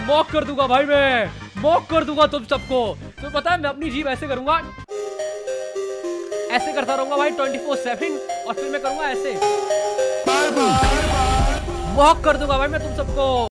Mock कर दूंगा भाई, मैं मॉक कर दूंगा तुम सबको। तो पता है मैं अपनी जीभ ऐसे करूंगा, ऐसे करता रहूंगा भाई 24/7, और फिर मैं करूंगा ऐसे, मॉक कर दूंगा भाई मैं तुम सबको।